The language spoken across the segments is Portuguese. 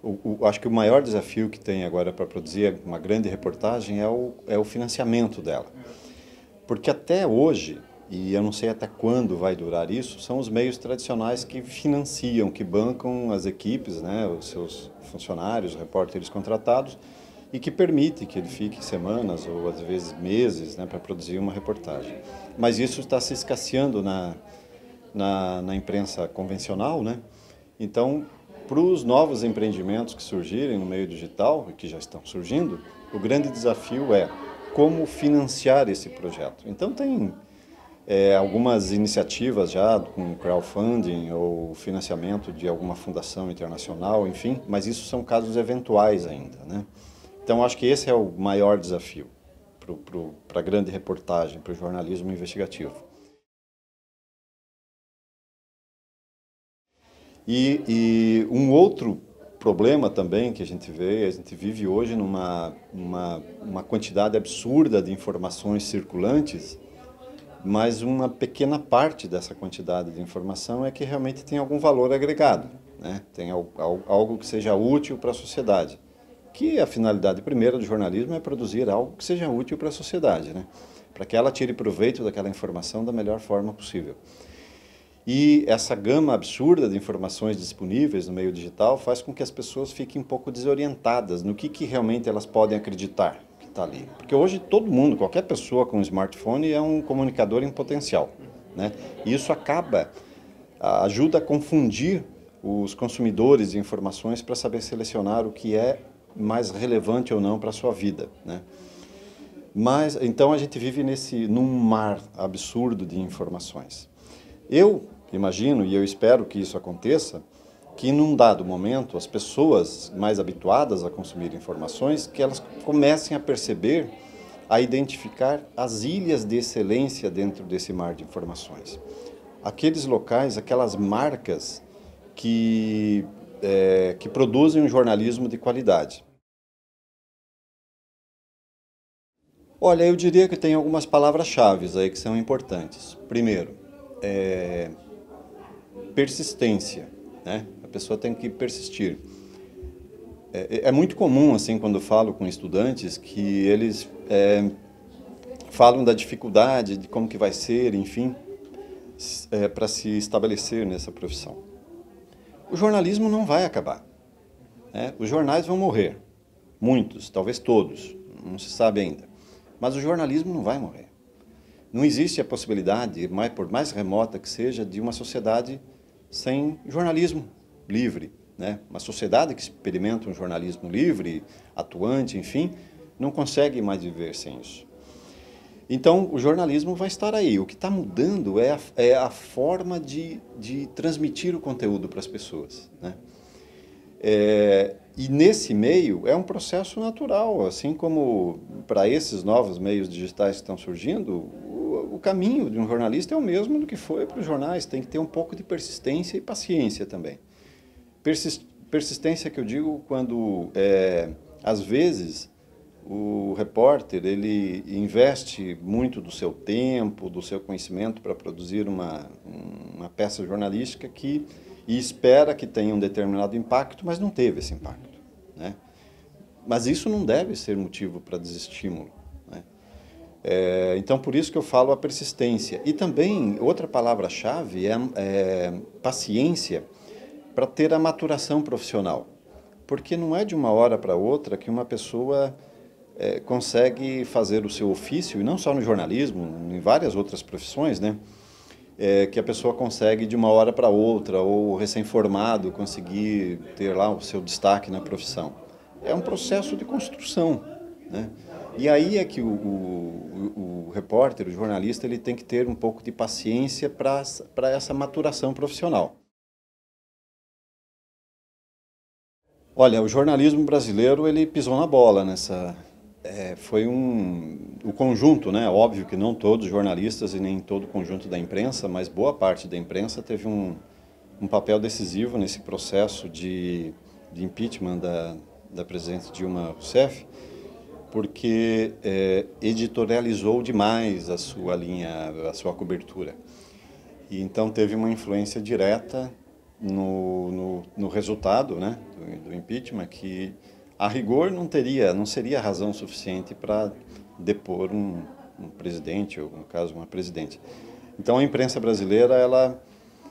Acho que o maior desafio que tem agora para produzir uma grande reportagem é o financiamento dela. Porque até hoje, e eu não sei até quando vai durar isso, são os meios tradicionais que financiam, que bancam as equipes, né, os seus funcionários, repórteres contratados, e que permite que ele fique semanas ou às vezes meses, né, para produzir uma reportagem. Mas isso está se escasseando na imprensa convencional, né? Então, para os novos empreendimentos que surgirem no meio digital, e que já estão surgindo, o grande desafio é como financiar esse projeto. Então, tem algumas iniciativas já com crowdfunding ou financiamento de alguma fundação internacional, enfim, mas isso são casos eventuais ainda, né? Então, acho que esse é o maior desafio para a grande reportagem, para o jornalismo investigativo. E um outro problema também que a gente vive hoje uma quantidade absurda de informações circulantes, mas uma pequena parte dessa quantidade de informação é que realmente tem algum valor agregado, né? Tem algo que seja útil para a sociedade. Que a finalidade primeira do jornalismo é produzir algo que seja útil para a sociedade, né? Para que ela tire proveito daquela informação da melhor forma possível. E essa gama absurda de informações disponíveis no meio digital faz com que as pessoas fiquem um pouco desorientadas no que realmente elas podem acreditar que está ali. Porque hoje todo mundo, qualquer pessoa com um smartphone é um comunicador em potencial, né? E isso ajuda a confundir os consumidores de informações para saber selecionar o que é mais relevante ou não para a sua vida, né? Mas, então a gente vive num mar absurdo de informações. Eu imagino, e eu espero que isso aconteça, que num dado momento as pessoas mais habituadas a consumir informações, que elas comecem a perceber, a identificar as ilhas de excelência dentro desse mar de informações. Aqueles locais, aquelas marcas que produzem um jornalismo de qualidade. Olha, eu diria que tem algumas palavras-chave aí que são importantes. Primeiro, persistência, né? A pessoa tem que persistir. É muito comum, assim, quando eu falo com estudantes, que eles falam da dificuldade, de como que vai ser, enfim, para se estabelecer nessa profissão. O jornalismo não vai acabar, né? Os jornais vão morrer, muitos, talvez todos, não se sabe ainda. Mas o jornalismo não vai morrer. Não existe a possibilidade, por mais remota que seja, de uma sociedade sem jornalismo livre, né? Uma sociedade que experimenta um jornalismo livre, atuante, enfim, não consegue mais viver sem isso. Então, o jornalismo vai estar aí. O que está mudando é a forma de transmitir o conteúdo para as pessoas, né? E nesse meio é um processo natural, assim como para esses novos meios digitais que estão surgindo, o caminho de um jornalista é o mesmo do que foi para os jornais, tem que ter um pouco de persistência e paciência também. Persistência que eu digo quando, às vezes, o repórter ele investe muito do seu tempo, do seu conhecimento para produzir uma peça jornalística e espera que tenha um determinado impacto, mas não teve esse impacto, né? Mas isso não deve ser motivo para desestímulo, né? Então, por isso que eu falo a persistência. E também, outra palavra-chave é paciência para ter a maturação profissional. Porque não é de uma hora para outra que uma pessoa consegue fazer o seu ofício, e não só no jornalismo, em várias outras profissões, né? Que a pessoa consegue de uma hora para outra, ou recém-formado, conseguir ter lá o seu destaque na profissão. É um processo de construção, né? E aí é que o repórter, o jornalista, ele tem que ter um pouco de paciência para essa maturação profissional. Olha, o jornalismo brasileiro, ele pisou na bola nessa... Foi o conjunto, né? Óbvio que não todos os jornalistas e nem todo o conjunto da imprensa, mas boa parte da imprensa teve um papel decisivo nesse processo de impeachment da presidente Dilma Rousseff, porque editorializou demais a sua linha, a sua cobertura. E então teve uma influência direta no resultado, né, do impeachment, que a rigor não seria razão suficiente para depor um presidente, ou no caso uma presidente. Então a imprensa brasileira, ela,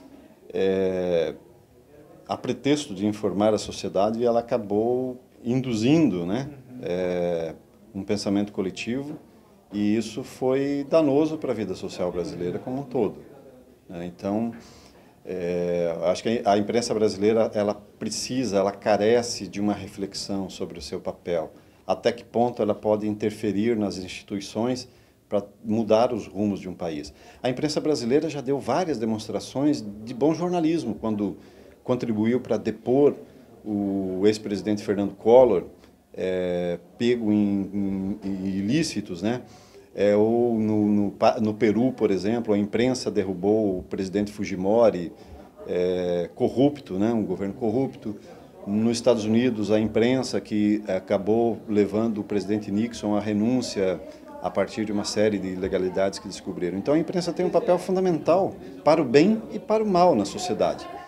a pretexto de informar a sociedade, ela acabou induzindo, né, um pensamento coletivo, e isso foi danoso para a vida social brasileira como um todo. Então, acho que a imprensa brasileira, ela carece de uma reflexão sobre o seu papel. Até que ponto ela pode interferir nas instituições para mudar os rumos de um país. A imprensa brasileira já deu várias demonstrações de bom jornalismo, quando contribuiu para depor o ex-presidente Fernando Collor, pego em ilícitos, né? Ou no Peru, por exemplo, a imprensa derrubou o presidente Fujimori, corrupto, né? Um governo corrupto. Nos Estados Unidos, a imprensa que acabou levando o presidente Nixon à renúncia a partir de uma série de ilegalidades que descobriram. Então a imprensa tem um papel fundamental para o bem e para o mal na sociedade.